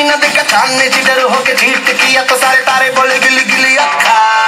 न देखा चांद ने जिधर होके चीट किया तो सारे तारे बोले गिली गिली अक्खा।